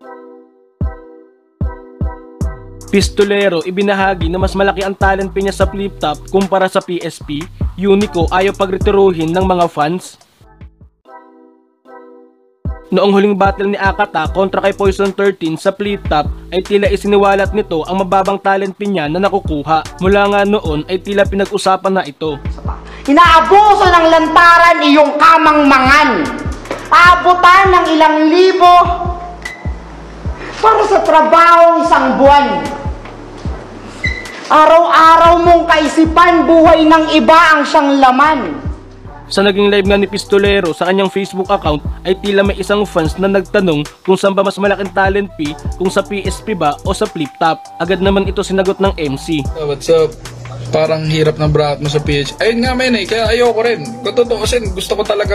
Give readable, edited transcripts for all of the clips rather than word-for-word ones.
Pistolero ibinahagi na mas malaki ang talent niya sa flip top kumpara sa PSP. Unico ayaw pagretiruhin ng mga fans. Noong huling battle ni Akata kontra kay Poison 13 sa flip top ay tila isiniwalat nito ang mababang talent niya na nakukuha. Mula nga noon ay tila pinag-usapan na ito. Inaabuso ng lantaran iyong kamangmangan. Paabutan ng ilang libo para sa trabaho isang buwan. Araw-araw mong kaisipan, buhay ng iba ang siyang laman. Sa naging live nga ni Pistolero sa kanyang Facebook account ay tila may isang fans na nagtanong kung saan ba mas malaking talent P, kung sa PSP ba o sa flip top. Agad naman ito sinagot ng MC. What's up? Parang hirap ng brat mo sa PH. Ayun nga men kaya ayoko rin. Kung totoo kasi gusto ko talagang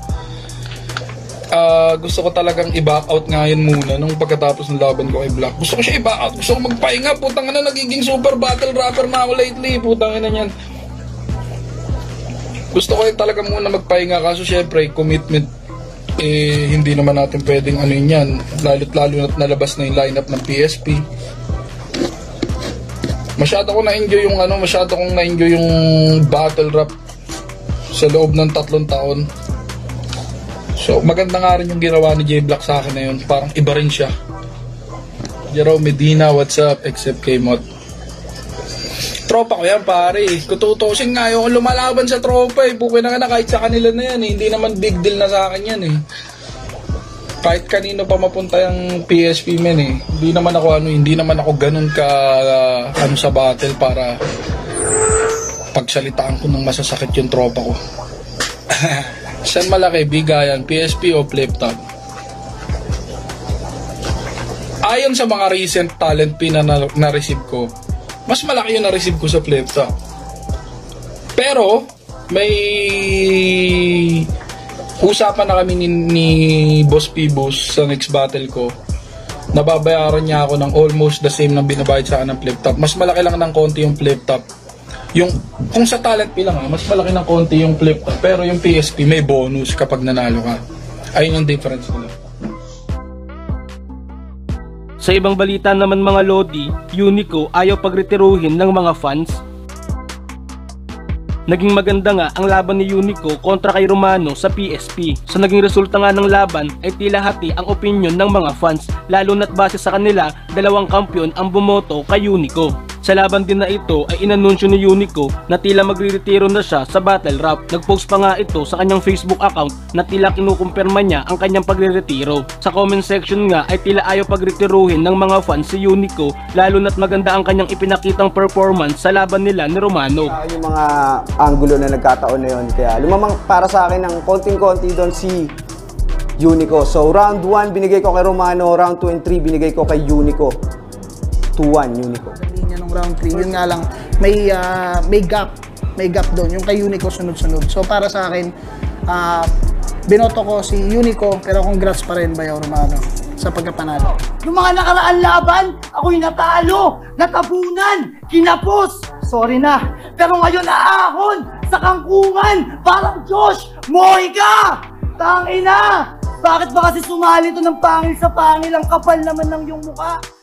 gusto ko talagang i-back out ngayon muna nung pagkatapos ng laban ko kay Black. Gusto ko siya i-back out. Gusto ko magpahinga. Putang ina, nagiging super battle rapper na ako lately. Putang ina niyan. Gusto ko talaga muna magpahinga kaso syempre commitment hindi naman natin pwedeng yan. Lalo na't nalabas na yung lineup ng PSP. Masyado kong na-enjoy yung battle rap sa loob ng 3 taon. So, maganda nga rin yung ginawa ni J Black sa akin na yun. Parang iba rin siya. Jerome Medina, what's up? Except K-Mod. Tropa ko yan, pare. Kung tutusin nga yung lumalaban sa tropa bukin na nga kahit sa kanila na yan Hindi naman big deal na sa akin yan Kahit kanino pa mapunta yung PSP men Hindi naman ako ganun ka sa battle para pagsalitaan ko ng masasakit yung tropa ko. Saan malaki, bigayan, PSP o flip top? Ayon sa mga recent talent pin na na-receive ko, mas malaki yung na-receive ko sa flip top. Pero, may usapan na kami ni Boss Pibos sa next battle ko. Nababayaran niya ako ng almost the same na binabayad sa akin ng flip top. Mas malaki lang ng konti yung flip top. Kung sa talent lang mas malaki ng konti yung flip top. Pero yung PSP may bonus kapag nanalo ka. Ayun yung difference nila. Sa ibang balita naman mga Lodi, Unico ayaw pagretiruhin ng mga fans. Naging maganda nga ang laban ni Unico kontra kay Romano sa PSP. Sa naging resulta nga ng laban ay tila hati ang opinion ng mga fans, lalo na't base sa kanila, 2 kampiyon ang bumoto kay Unico. Sa laban din na ito ay inanunsyo ni Unico na tila magre-retiro na siya sa battle rap. Nagpost pa nga ito sa kanyang Facebook account na tila kinukumpirma niya ang kanyang pagre-retiro. Sa comment section nga ay tila ayaw pagretiruhin ng mga fans si Unico, lalo na't maganda ang kanyang ipinakitang performance sa laban nila ni Romano. Yung mga angulo na nagkataon na yun, kaya lumamang para sa akin ng konting-konti doon si Unico. So round 1 binigay ko kay Romano, round 2 and 3 binigay ko kay Unico. 2-1 Unico. Round 3, yun nga lang may gap doon yung kay Unico sunod-sunod. So para sa akin binoto ko si Unico, pero congrats pa rin Bayaw Romano sa pagkapanalo. Noong mga nakaraan laban, ako'y natalo, natabunan, kinapos. Sorry na, pero ngayon aahon sa kangkungan, parang Josh, moy ka! Tangina! Bakit ba kasi sumali ito ng pangil sa pangil, ang kapal naman ng iyong mukha?